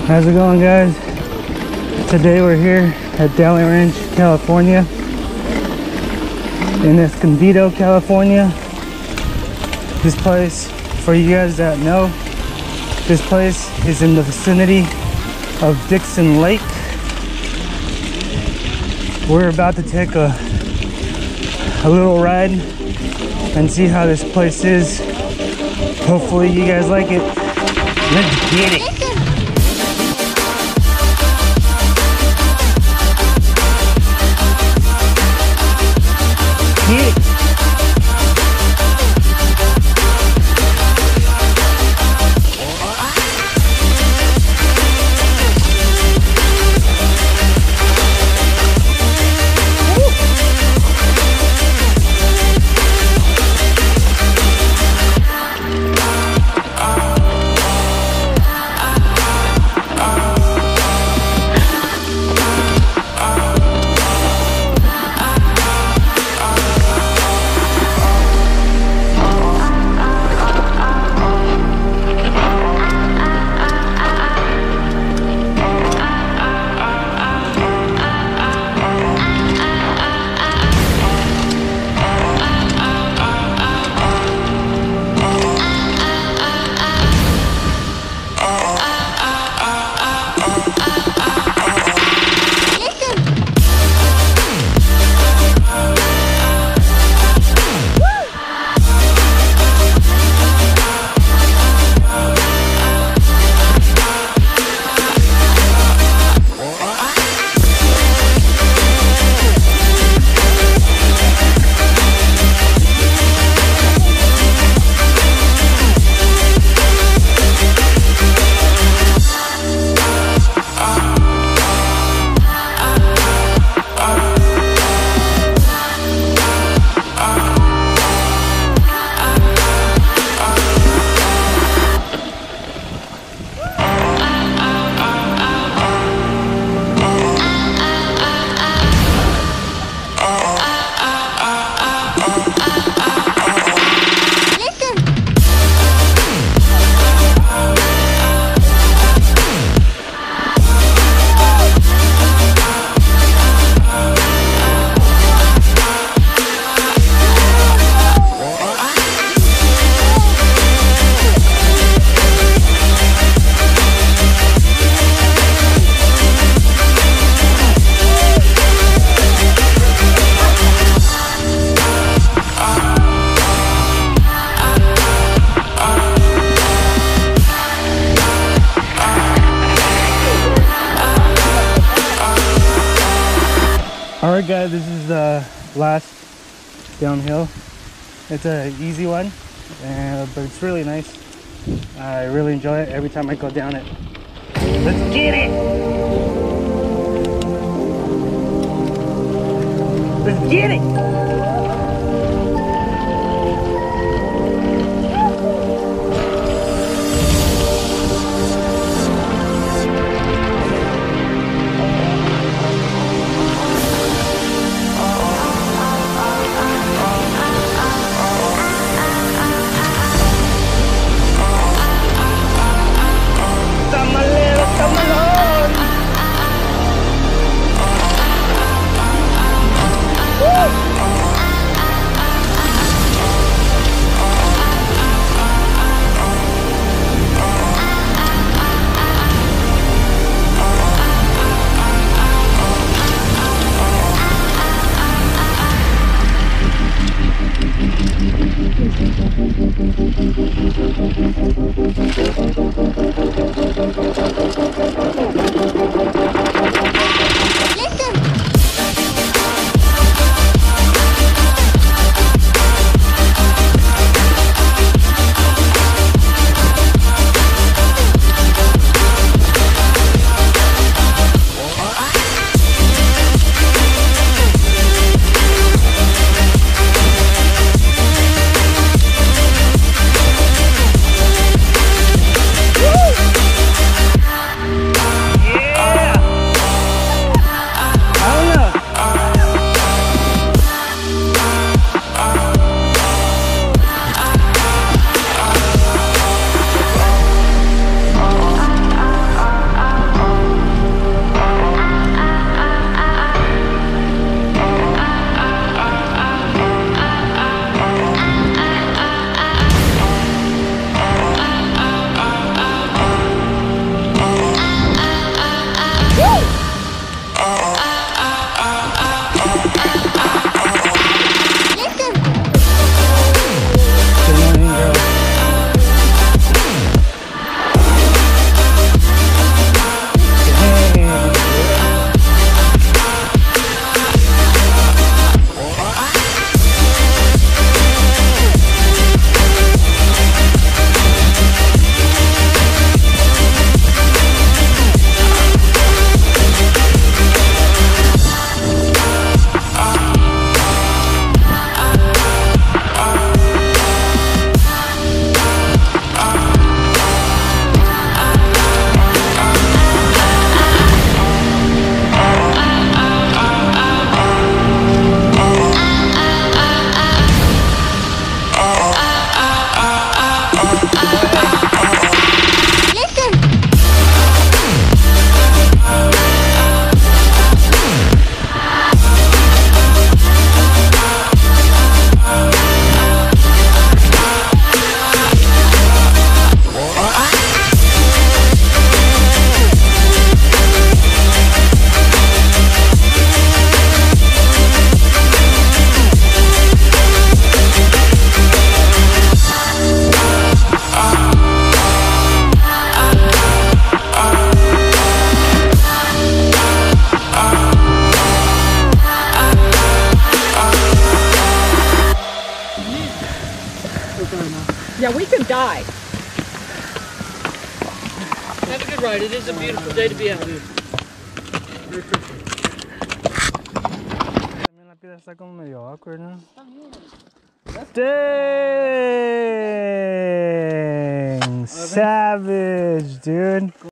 How's it going, guys? Today we're here at Daley Ranch, California, in Escondido, California. This place, for you guys that know, this place is in the vicinity of Dixon Lake. We're about to take a little ride and see how this place is. Hopefully you guys like it. Let's get it. Get it. Alright guys, this is the last downhill. It's an easy one, but it's really nice. I really enjoy it every time I go down it. Let's get it! Let's get it! die. Have a good ride. It is a beautiful day to be out here. La piedra está como medio awkward, ¿no? Dang! Savage, dude.